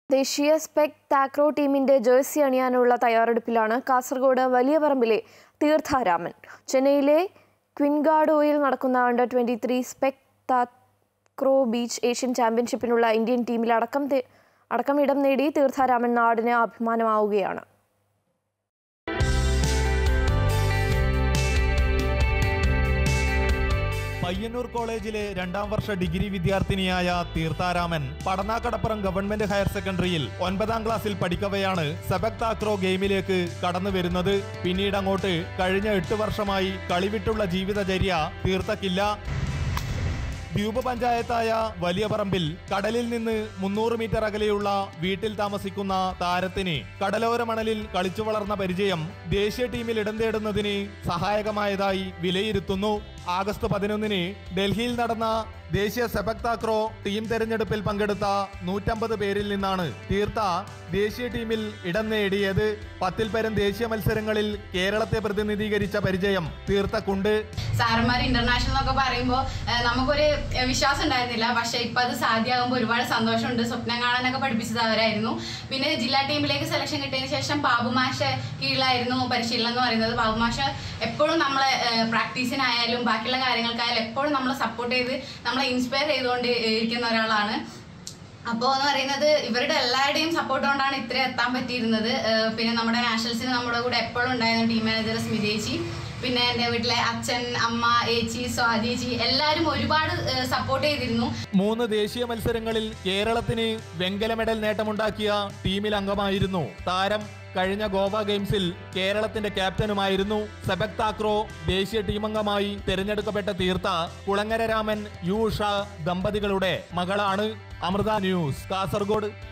ദേശീയ sepak takraw ടീമിന്റെ jersey അണിയാനുള്ള തയ്യാറെടുപ്പിലാണ് കാസർഗോഡ് വലിയപറമ്പിലെ തീർത്ഥാരാമൻ. ചെന്നൈയിലെ ക്വിൻഗാഡോയിൽ നടക്കുന്ന അണ്ടർ-23 സ്പെക് താക്രോ ബീച്ച് ഏഷ്യൻ ചാമ്പ്യൻഷിപ്പിനുള്ള ഇന്ത്യൻ ടീമിൽ അടക്കം ഇടം നേടി തീർത്ഥാരാമൻ നാടിന് അഭിമാനമാവുകയാണ്. പയ്യന്നൂർ കോളേജിലെ 2ാം വർഷ ഡിഗ്രി വിദ്യാർത്ഥിനിയായ തീർത്ഥാരാമൻ പടനാക്കടപ്പുറം ഗവൺമെന്റ് ഹയർ സെക്കൻഡറിയിൽ 9ാം ക്ലാസ്സിൽ പഠിക്കവെയാണ് സ്പെക് താക്രോ ഗെയിമിലേക്ക് കടന്നു വരുന്നത്. പിന്നീട് അങ്ങോട്ട് കഴിഞ്ഞ 8 വർഷമായി കളിവിട്ടുള്ള ജീവിതചര്യ തീർത്തക്കില്ല. ദ്വീപ് പഞ്ചായത്തായ വലിയപറമ്പിൽ കടലിൽ നിന്ന് 300 മീറ്റർ അകലെയുള്ള വീട്ടിൽ താമസിക്കുന്ന താരത്തിന് കടലോര മണലിൽ കളിച്ചു വളർന്ന പരിചയം ദേശീയ ടീമിൽ ഇടം തേടുന്നതിന് സഹായകമായതായി വിലയിരുത്തുന്നു. ആഗസ്റ്റ് 11-ന് ഡൽഹിയിൽ നടന്ന ദേശീയ സ്പെക് താക്രോ ടീം തെരഞ്ഞെടുപ്പിൽ പങ്കെടുത്ത 150 പേരിൽ നിന്നാണ് തീർത്ത ദേശീയ ടീമിൽ ഇടം നേടിയത്. 10-ൽ പരം ദേശീയ മത്സരങ്ങളിൽ കേരളത്തെ പ്രതിനിധീകരിച്ച പരിചയം തീർത്തക്കുണ്ട്. സാറന്മാർ ഇന്റർനാഷണൽ എന്നൊക്കെ പറയുമ്പോൾ നമുക്കൊരു വിശ്വാസം ഉണ്ടായിരുന്നില്ല. പക്ഷെ ഇപ്പം അത് സാധ്യമാകുമ്പോൾ ഒരുപാട് സന്തോഷമുണ്ട്. സ്വപ്നം കാണാനൊക്കെ പഠിപ്പിച്ചത് അവരായിരുന്നു. പിന്നെ ജില്ലാ ടീമിലേക്ക് സെലക്ഷൻ കിട്ടിയതിന് ശേഷം ബാബുമാഷ കീഴിലായിരുന്നു പരിശീലനം എന്ന് പറയുന്നത്. ബാബുമാഷ എപ്പോഴും നമ്മളെ പ്രാക്ടീസിനായാലും ബാക്കിയുള്ള കാര്യങ്ങൾക്കായാലും എപ്പോഴും നമ്മളെ സപ്പോർട്ട് ചെയ്ത് നമ്മളെ ഇൻസ്പയർ ചെയ്തുകൊണ്ട് ഇരിക്കുന്ന ഒരാളാണ്. അപ്പോൾ എന്ന് പറയുന്നത് ഇവരുടെ എല്ലാവരുടെയും സപ്പോർട്ട് കൊണ്ടാണ് ഇത്രയും എത്താൻ പറ്റിയിരുന്നത്. പിന്നെ നമ്മുടെ നാഷണൽസിന് നമ്മുടെ കൂടെ എപ്പോഴും ഉണ്ടായിരുന്നു ടീം മാനേജർ സ്മിതേച്ചി, പിന്നെ എൻ്റെ വീട്ടിലെ അച്ഛൻ, അമ്മ, ഏച്ചി, സ്വാതിജി എല്ലാവരും ഒരുപാട് സപ്പോർട്ട് ചെയ്തിരുന്നു. 3 ദേശീയ മത്സരങ്ങളിൽ കേരളത്തിന് വെങ്കല മെഡൽ നേട്ടമുണ്ടാക്കിയ ടീമിൽ അംഗമായിരുന്നു താരം. കഴിഞ്ഞ ഗോവ ഗെയിംസിൽ കേരളത്തിന്റെ ക്യാപ്റ്റനുമായിരുന്നു. സ്പെക് താക്രോ ദേശീയ ടീമംഗമായി തിരഞ്ഞെടുക്കപ്പെട്ട തീർത്ത കുളങ്ങര രാമൻ, യു ഉഷ ദമ്പതികളുടെ മകളാണ്. അമൃത ന്യൂസ്, കാസർഗോഡ്.